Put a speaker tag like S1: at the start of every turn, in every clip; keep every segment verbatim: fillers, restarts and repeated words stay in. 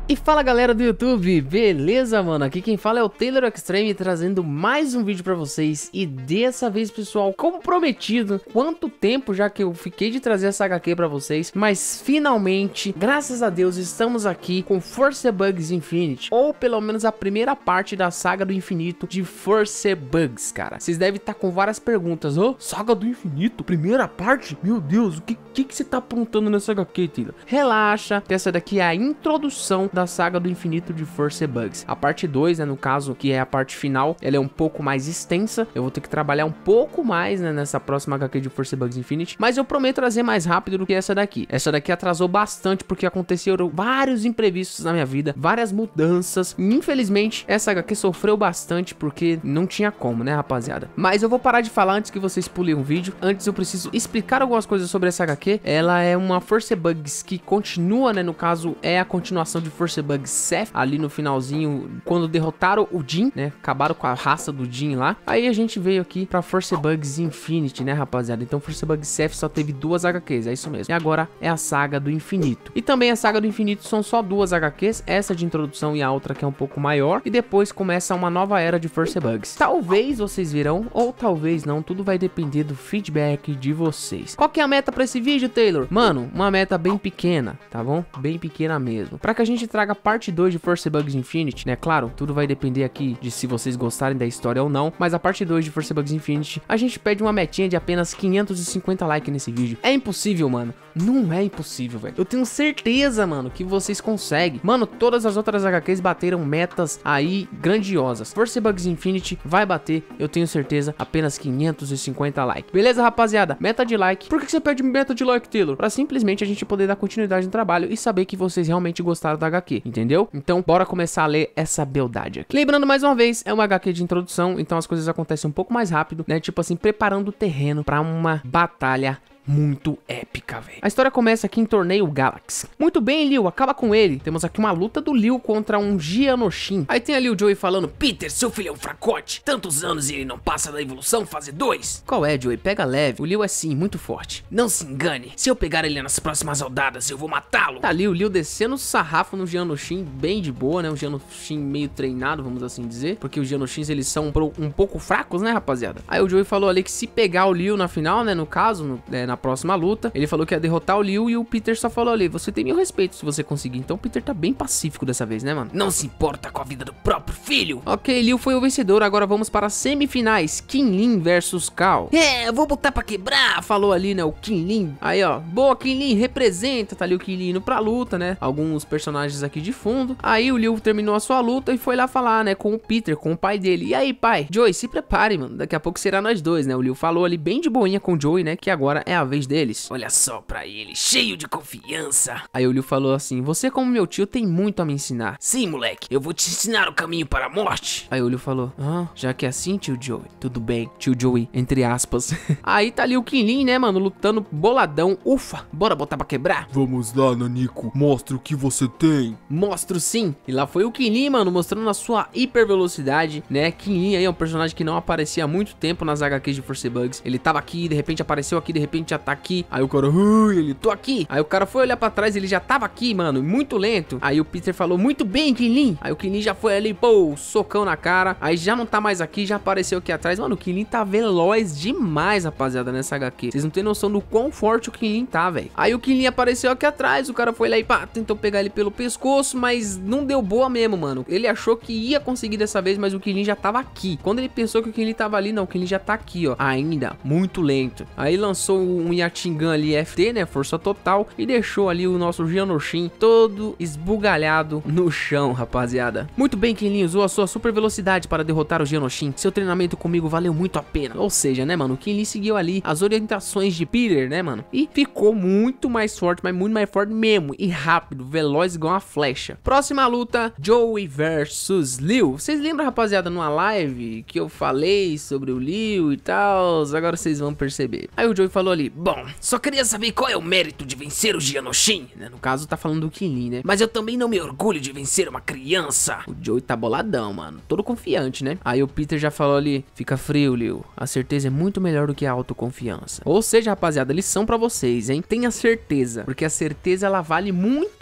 S1: E fala galera do YouTube, beleza mano? Aqui quem fala é o Taylor Extreme trazendo mais um vídeo pra vocês. E dessa vez pessoal, como prometido, quanto tempo já que eu fiquei de trazer essa H Q pra vocês, mas finalmente, graças a Deus, estamos aqui com Force Bugs Infinity, ou pelo menos a primeira parte da Saga do Infinito de Force Bugs, cara. Vocês devem estar com várias perguntas. Ô, oh, Saga do Infinito, primeira parte? Meu Deus, o que que, que você tá apontando nessa H Q, Taylor? Relaxa, que essa daqui é a introdução da Saga do Infinito de Force Bugs. A parte dois, né, no caso, que é a parte final, ela é um pouco mais extensa. Eu vou ter que trabalhar um pouco mais, né, nessa próxima H Q de Force Bugs Infinity, mas eu prometo trazer mais rápido do que essa daqui. Essa daqui atrasou bastante porque aconteceram vários imprevistos na minha vida, várias mudanças, e infelizmente essa H Q sofreu bastante porque não tinha como, né, rapaziada? Mas eu vou parar de falar antes que vocês pulem um vídeo. Antes eu preciso explicar algumas coisas sobre essa H Q. Ela é uma Force Bugs que continua, né, no caso é a continuação de Force Bugs Seth, ali no finalzinho, quando derrotaram o Jin, né, acabaram com a raça do Jin lá. Aí a gente veio aqui pra Force Bugs Infinity, né, rapaziada? Então Force Bugs Seth só teve duas H Qs, é isso mesmo. E agora é a Saga do Infinito. E também a Saga do Infinito são só duas H Qs, essa de introdução e a outra que é um pouco maior. E depois começa uma nova era de Force Bugs. Talvez vocês virão, ou talvez não, tudo vai depender do feedback de vocês. Qual que é a meta pra esse vídeo, Taylor? Mano, uma meta bem pequena, tá bom? Bem pequena mesmo. Pra que a gente traga parte dois de Force Bugs Infinity, né? Claro, tudo vai depender aqui de se vocês gostarem da história ou não. Mas a parte dois de Force Bugs Infinity, a gente pede uma metinha de apenas quinhentos e cinquenta likes nesse vídeo. É impossível, mano. Não é impossível, velho. Eu tenho certeza, mano, que vocês conseguem. Mano, todas as outras H Qs bateram metas aí grandiosas. Force Bugs Infinity vai bater, eu tenho certeza, apenas quinhentos e cinquenta likes. Beleza, rapaziada? Meta de like. Por que você pede meta de like, Taylor? Pra simplesmente a gente poder dar continuidade no trabalho e saber que vocês realmente gostaram da H Q, entendeu? Então, bora começar a ler essa beldade aqui. Lembrando mais uma vez, é uma H Q de introdução, então as coisas acontecem um pouco mais rápido, né? Tipo assim, preparando o terreno pra uma batalha muito épica, velho. A história começa aqui em Torneio Galaxy. Muito bem, Liu, acaba com ele. Temos aqui uma luta do Liu contra um Geanoshin. Aí tem ali o Joey falando: Peter, seu filho é um fracote. Tantos anos e ele não passa da evolução fase dois. Qual é, Joey? Pega leve. O Liu é sim, muito forte. Não se engane. Se eu pegar ele nas próximas rodadas, eu vou matá-lo. Tá ali o Liu descendo o sarrafo no Geanoshin, bem de boa, né? Um Geanoshin meio treinado, vamos assim dizer. Porque os Geanoshins, eles são um pouco fracos, né, rapaziada? Aí o Joey falou ali que se pegar o Liu na final, né, no caso, no, é, na próxima luta, ele falou que ia derrotar o Liu e o Peter só falou ali: você tem meu respeito se você conseguir. Então o Peter tá bem pacífico dessa vez, né, mano? Não se importa com a vida do próprio filho. Ok, Liu foi o vencedor, agora vamos para as semifinais. Qinlin versus Cao. É, eu vou botar pra quebrar, falou ali, né, o Qinlin. Aí, ó, boa Qinlin, representa, tá ali o Qinlin indo pra luta, né? Alguns personagens aqui de fundo. Aí o Liu terminou a sua luta e foi lá falar, né, com o Peter, com o pai dele. E aí, pai? Joey, se prepare, mano, daqui a pouco será nós dois, né? O Liu falou ali bem de boinha com o Joey, né, que agora é a vez deles. Olha só pra ele, cheio de confiança. Aí o Liu falou assim: você como meu tio tem muito a me ensinar. Sim, moleque, eu vou te ensinar o caminho para a morte. Aí o Liu falou: ah, já que é assim, tio Joey, tudo bem, tio Joey, entre aspas. Aí tá ali o Qinlin, né, mano, lutando boladão. Ufa, bora botar pra quebrar?
S2: Vamos lá, Nanico, mostra o que você tem.
S1: Mostro sim. E lá foi o Qinlin, mano, mostrando a sua hiper velocidade, né? Qinlin aí é um personagem que não aparecia há muito tempo nas H Qs de Force Bugs. Ele tava aqui, de repente apareceu aqui, de repente já tá aqui. Aí o cara, uh, ele, tô aqui. Aí o cara foi olhar pra trás, ele já tava aqui, mano, muito lento. Aí o Peter falou: muito bem, Qinlin. Aí o Qinlin já foi ali, pô, socão na cara. Aí já não tá mais aqui, já apareceu aqui atrás. Mano, o Qinlin tá veloz demais, rapaziada, nessa H Q. Vocês não tem noção do quão forte o Qinlin tá, velho. Aí o Qinlin apareceu aqui atrás, o cara foi lá e pá, tentou pegar ele pelo pescoço, mas não deu boa mesmo, mano. Ele achou que ia conseguir dessa vez, mas o Qinlin já tava aqui. Quando ele pensou que o Qinlin tava ali, não, o Qinlin já tá aqui, ó, ainda, muito lento. Aí lançou um Yatingan ali, F T, né, força total, e deixou ali o nosso Geanoshin todo esbugalhado no chão, rapaziada. Muito bem, Qinlin, usou a sua super velocidade para derrotar o Geanoshin. Seu treinamento comigo valeu muito a pena. Ou seja, né, mano, o Qinlin seguiu ali as orientações de Peter, né, mano, e ficou muito mais forte, mas muito mais forte mesmo, e rápido, veloz igual uma flecha. Próxima luta, Joey versus Liu. Vocês lembram, rapaziada, numa live que eu falei sobre o Liu e tal? Agora vocês vão perceber. Aí o Joey falou ali: bom, só queria saber qual é o mérito de vencer o Geanoshin, né? No caso tá falando do Qinlin, né? Mas eu também não me orgulho de vencer uma criança. O Joey tá boladão, mano, todo confiante, né? Aí o Peter já falou ali: fica frio, Liu, a certeza é muito melhor do que a autoconfiança. Ou seja, rapaziada, lição pra vocês, hein? Tenha certeza, porque a certeza ela vale muito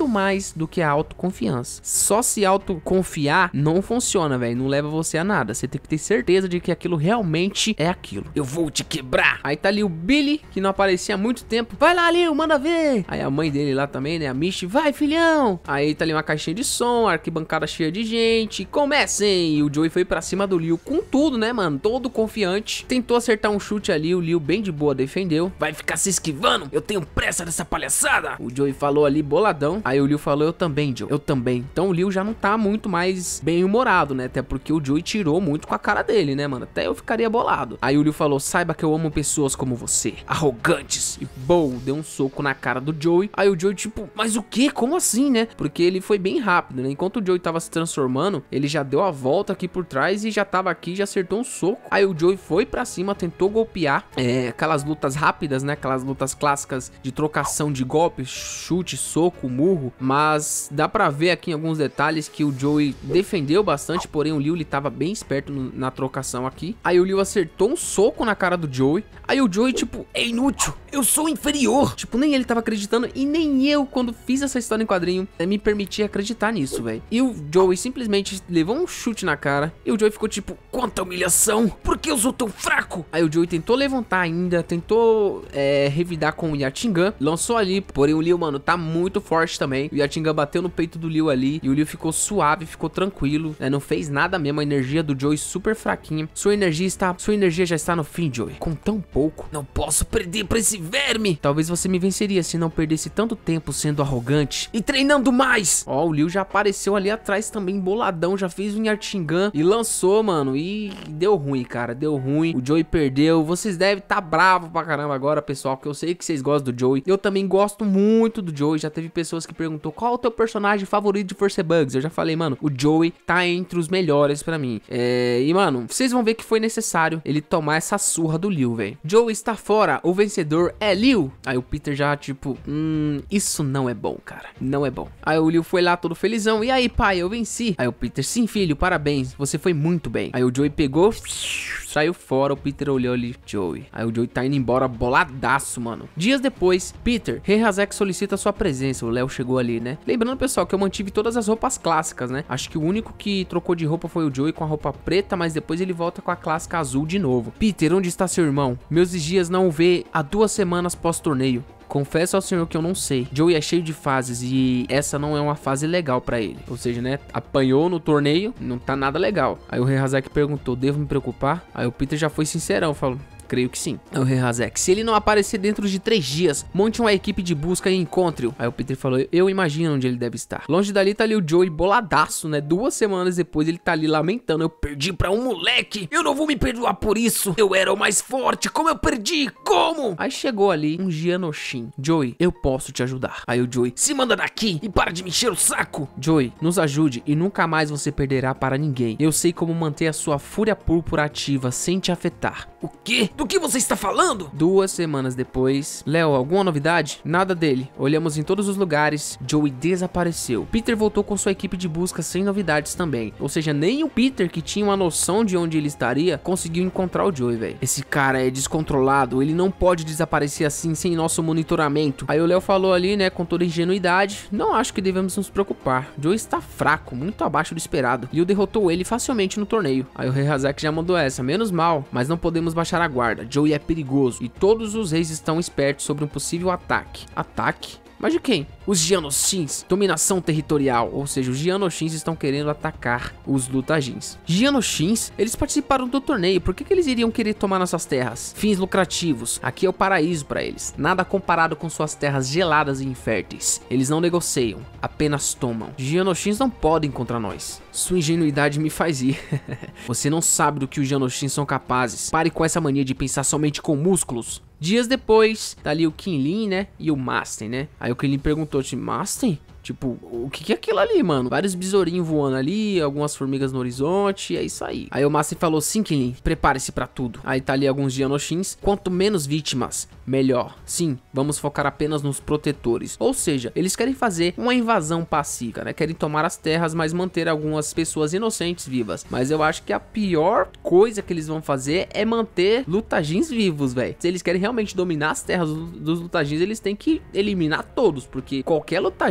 S1: muito mais do que a autoconfiança. Só se autoconfiar não funciona, velho. Não leva você a nada. Você tem que ter certeza de que aquilo realmente é aquilo. Eu vou te quebrar. Aí tá ali o Billy, que não aparecia há muito tempo. Vai lá, Liu, manda ver. Aí a mãe dele lá também, né? A Michi. Vai, filhão. Aí tá ali uma caixinha de som, arquibancada cheia de gente. Comecem. E o Joey foi pra cima do Liu com tudo, né, mano? Todo confiante. Tentou acertar um chute ali. O Liu bem de boa defendeu. Vai ficar se esquivando? Eu tenho pressa dessa palhaçada. O Joey falou ali boladão. Aí o Liu falou, eu também, Joey. Eu também. Então o Liu já não tá muito mais bem humorado, né? Até porque o Joey tirou muito com a cara dele, né, mano? Até eu ficaria bolado. Aí o Liu falou, saiba que eu amo pessoas como você, arrogantes. E bom, deu um soco na cara do Joey. Aí o Joey tipo, mas o que? Como assim, né? Porque ele foi bem rápido, né? Enquanto o Joey tava se transformando, ele já deu a volta aqui por trás e já tava aqui, já acertou um soco. Aí o Joey foi pra cima, tentou golpear. É, aquelas lutas rápidas, né? Aquelas lutas clássicas de trocação de golpes, chute, soco, murro. Mas dá pra ver aqui em alguns detalhes que o Joey defendeu bastante, porém o Liu, ele tava bem esperto no, na trocação aqui. Aí o Liu acertou um soco na cara do Joey. Aí o Joey, tipo, é inútil, eu sou inferior. Tipo, nem ele tava acreditando e nem eu, quando fiz essa história em quadrinho, me permiti acreditar nisso, velho. E o Joey simplesmente levou um chute na cara. E o Joey ficou tipo, quanta humilhação, por que eu sou tão fraco? Aí o Joey tentou levantar ainda, tentou é, revidar com o Yatingan, lançou ali, porém o Liu, mano, tá muito forte também. O Yatingan bateu no peito do Liu ali e o Liu ficou suave, ficou tranquilo, né? Não fez nada mesmo, a energia do Joey super fraquinha. Sua energia está, sua energia já está no fim, Joey. Com tão pouco, não posso perder pra esse verme. Talvez você me venceria se não perdesse tanto tempo sendo arrogante e treinando mais. Ó, o Liu já apareceu ali atrás também, boladão, já fez um Yatingan e lançou, mano, e deu ruim, cara, deu ruim. O Joey perdeu. Vocês devem estar tá bravo pra caramba agora, pessoal, que eu sei que vocês gostam do Joey. Eu também gosto muito do Joey. Já teve pessoas que perguntou qual é o teu personagem favorito de Force Bugs. Eu já falei, mano, o Joey tá entre os melhores pra mim. É... E, mano, vocês vão ver que foi necessário ele tomar essa surra do Liu, velho. Joey está fora, o vencedor é Liu. Aí o Peter já, tipo, hum, isso não é bom, cara, não é bom. Aí o Liu foi lá todo felizão, e aí, pai, eu venci. Aí o Peter, sim, filho, parabéns, você foi muito bem. Aí o Joey pegou, saiu fora, o Peter olhou ali, Joey. Aí o Joey tá indo embora boladaço, mano. Dias depois, Peter, Rei Razek solicita sua presença. O Léo chegou ali, né? Lembrando, pessoal, que eu mantive todas as roupas clássicas, né? Acho que o único que trocou de roupa foi o Joey com a roupa preta, mas depois ele volta com a clássica azul de novo. Peter, onde está seu irmão? Meus vigias não o vê há duas semanas pós-torneio. Confesso ao senhor que eu não sei. Joey é cheio de fases e essa não é uma fase legal pra ele. Ou seja, né, apanhou no torneio, não tá nada legal. Aí o Rei Razek perguntou, devo me preocupar? Aí o Peter já foi sincerão, falou, creio que sim. Aí o Rei Razek, se ele não aparecer dentro de três dias, monte uma equipe de busca e encontre-o. Aí o Peter falou, eu imagino onde ele deve estar. Longe dali tá ali o Joey boladaço, né? Duas semanas depois ele tá ali lamentando, eu perdi pra um moleque, eu não vou me perdoar por isso, eu era o mais forte, como eu perdi, como? Aí chegou ali um Geanoshin. Joey, eu posso te ajudar. Aí o Joey, se manda daqui e para de me encher o saco. Joey, nos ajude e nunca mais você perderá para ninguém. Eu sei como manter a sua fúria púrpura ativa sem te afetar. O quê? Do que você está falando? Duas semanas depois, Léo, alguma novidade? Nada dele. Olhamos em todos os lugares, Joey desapareceu. Peter voltou com sua equipe de busca sem novidades também. Ou seja, nem o Peter, que tinha uma noção de onde ele estaria, conseguiu encontrar o Joey, velho. Esse cara é descontrolado, ele não pode desaparecer assim sem nosso monitoramento. Aí o Léo falou ali, né, com toda ingenuidade, não acho que devemos nos preocupar. Joey está fraco, muito abaixo do esperado. E o derrotou ele facilmente no torneio. Aí o Rei Razek já mandou essa, menos mal, mas não podemos baixar a guarda. Joey é perigoso e todos os reis estão espertos sobre um possível ataque. Ataque? Mas de quem? Os Geanoshins, dominação territorial, ou seja, os Geanoshins estão querendo atacar os Lutajins. Geanoshins, eles participaram do torneio, por que que eles iriam querer tomar nossas terras? Fins lucrativos, aqui é o paraíso para eles, nada comparado com suas terras geladas e inférteis. Eles não negociam, apenas tomam. Geanoshins não podem contra nós. Sua ingenuidade me faz ir. Você não sabe do que os Geanoshins são capazes. Pare com essa mania de pensar somente com músculos. Dias depois, tá ali o Kinlin, né, e o Masten, né. Aí o Kinlin perguntou, tipo, Masten? Tipo, o que que é aquilo ali, mano? Vários besourinhos voando ali, algumas formigas no horizonte, é isso aí. Aí o Masten falou, sim, Kinlin, prepare-se pra tudo. Aí tá ali alguns Geanoshins, quanto menos vítimas, melhor. Sim, vamos focar apenas nos protetores. Ou seja, eles querem fazer uma invasão pacífica, né? Querem tomar as terras, mas manter algumas pessoas inocentes vivas. Mas eu acho que a pior coisa que eles vão fazer é manter Lutajins vivos, velho. Se eles querem realmente dominar as terras dos Lutajins, eles têm que eliminar todos, porque qualquer Lutajin é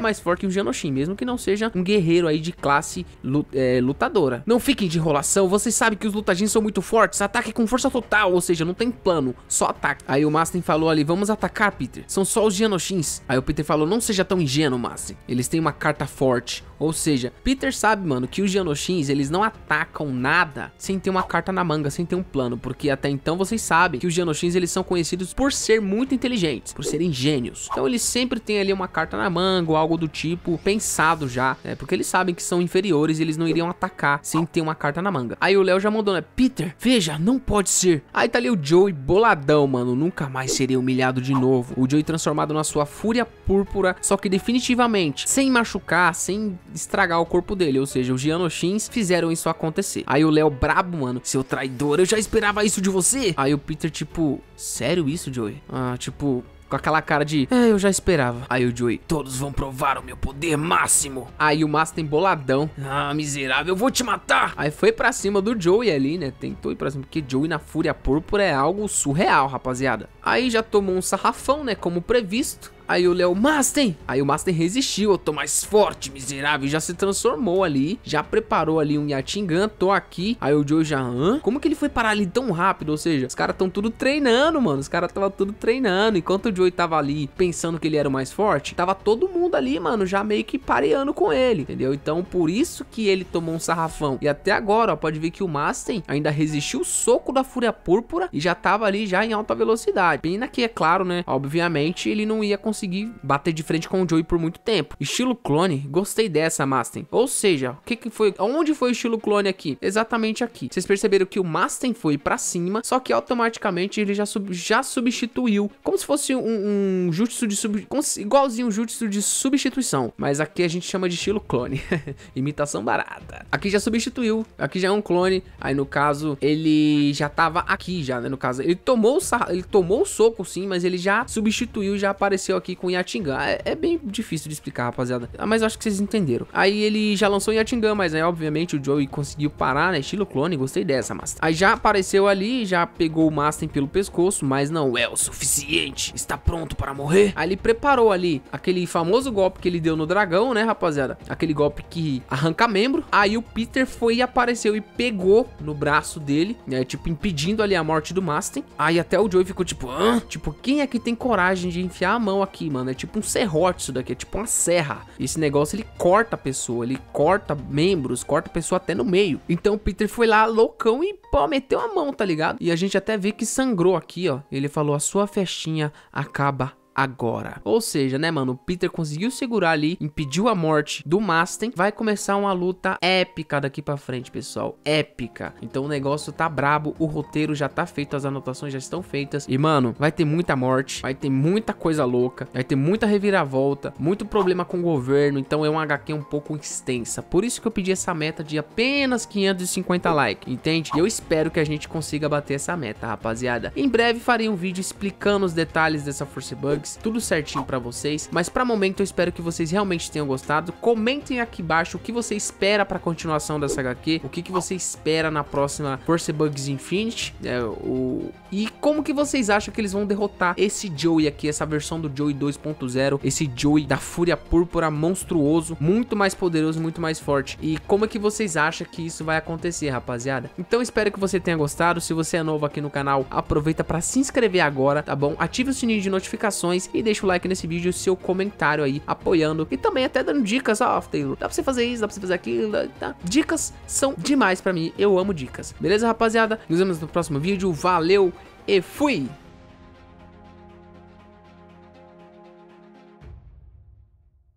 S1: mais forte que o Genoshin, mesmo que não seja um guerreiro aí de classe é, lutadora. Não fiquem de enrolação, vocês sabem que os Lutajins são muito fortes, ataque com força total, ou seja, não tem plano, só ataque. Aí o Masten falou ali, vamos atacar, Peter, são só os Genoshins. Aí o Peter falou, não seja tão ingênuo, Masten, eles têm uma carta forte. Ou seja, Peter sabe, mano, que os Genoshins, eles não atacam nada sem ter uma carta na manga, sem ter um plano, porque até então vocês sabem que os Genoshins, eles são conhecidos por ser muito inteligentes, por serem gênios. Então eles sempre têm ali uma carta na manga ou algo do tipo, pensado já, né? Porque eles sabem que são inferiores e eles não iriam atacar sem ter uma carta na manga. Aí o Léo já mandou, né? Peter, veja, não pode ser. Aí tá ali o Joey boladão, mano, nunca mais seria humilhado de novo. O Joey transformado na sua fúria púrpura, só que definitivamente, sem machucar, sem estragar o corpo dele, ou seja, os Genoshins fizeram isso acontecer. Aí o Léo brabo, mano, seu traidor, eu já esperava isso de você. Aí o Peter, tipo, sério isso, Joey? Ah, tipo... com aquela cara de, é, eu já esperava. Aí o Joey, todos vão provar o meu poder máximo. Aí o Masten boladão, ah, miserável, eu vou te matar. Aí foi pra cima do Joey ali, né, tentou ir pra cima, porque Joey na fúria púrpura é algo surreal, rapaziada. Aí já tomou um sarrafão, né, como previsto. Aí o Léo, Masten! Aí o Masten resistiu, eu tô mais forte, miserável, já se transformou ali, já preparou ali um Yatingan, tô aqui. Aí o Joey já, hã? Como que ele foi parar ali tão rápido? Ou seja, os caras tão tudo treinando, mano, os caras tava tudo treinando. Enquanto o Joey tava ali pensando que ele era o mais forte, tava todo mundo ali, mano, já meio que pareando com ele, entendeu? Então por isso que ele tomou um sarrafão. E até agora, ó, pode ver que o Masten ainda resistiu o soco da Fúria Púrpura e já tava ali já em alta velocidade. Pena que, é claro, né, obviamente ele não ia conseguir conseguir bater de frente com o Joey por muito tempo. Estilo clone, gostei dessa, Masten. Ou seja, o que que foi? Onde foi o estilo clone aqui? Exatamente aqui. Vocês perceberam que o Masten foi pra cima, só que automaticamente ele já, sub, já substituiu. Como se fosse um, um jutsu de sub, igualzinho um jutsu de substituição. Mas aqui a gente chama de estilo clone. Imitação barata. Aqui já substituiu. Aqui já é um clone. Aí no caso, ele já tava aqui já, né? No caso, ele tomou o, ele tomou o soco sim, mas ele já substituiu, já apareceu aqui com o Yatingan. É, é bem difícil de explicar, rapaziada. Mas eu acho que vocês entenderam. Aí ele já lançou o Yatingan, mas aí obviamente o Joey conseguiu parar, né? Estilo clone, gostei dessa, Masten. Aí já apareceu ali, já pegou o Masten pelo pescoço, mas não é o suficiente. Está pronto para morrer? Aí ele preparou ali aquele famoso golpe que ele deu no dragão, né, rapaziada? Aquele golpe que arranca membro. Aí o Peter foi e apareceu e pegou no braço dele, né? Tipo, impedindo ali a morte do Masten. Aí até o Joey ficou tipo, hã? Tipo, quem é que tem coragem de enfiar a mão aqui, mano? É tipo um serrote isso daqui, é tipo uma serra. Esse negócio, ele corta a pessoa, ele corta membros, corta a pessoa até no meio. Então o Peter foi lá, loucão, e pô, meteu a mão, tá ligado? E a gente até vê que sangrou aqui, ó. Ele falou, a sua festinha acaba agora. Ou seja, né, mano, o Peter conseguiu segurar ali, impediu a morte do Masten. Vai começar uma luta épica daqui pra frente, pessoal, épica. Então o negócio tá brabo, o roteiro já tá feito, as anotações já estão feitas. E, mano, vai ter muita morte, vai ter muita coisa louca, vai ter muita reviravolta, muito problema com o governo. Então é um H Q um pouco extensa. Por isso que eu pedi essa meta de apenas quinhentos e cinquenta likes, entende? E eu espero que a gente consiga bater essa meta, rapaziada. Em breve farei um vídeo explicando os detalhes dessa Force Bugs, tudo certinho pra vocês, mas pra momento eu espero que vocês realmente tenham gostado. Comentem aqui embaixo o que você espera pra continuação dessa H Q, o que que você espera na próxima Force Bugs Infinity, é, o... e como que vocês acham que eles vão derrotar esse Joey aqui, essa versão do Joey dois ponto zero, esse Joey da Fúria Púrpura monstruoso, muito mais poderoso, muito mais forte. E como é que vocês acham que isso vai acontecer, rapaziada? Então espero que você tenha gostado. Se você é novo aqui no canal, aproveita pra se inscrever agora, tá bom? Ative o sininho de notificações e deixa o like nesse vídeo, o seu comentário aí, apoiando e também até dando dicas. Ó, Taylor, dá pra você fazer isso, dá pra você fazer aquilo, tá? Dicas são demais pra mim, eu amo dicas. Beleza, rapaziada? Nos vemos no próximo vídeo, valeu e fui!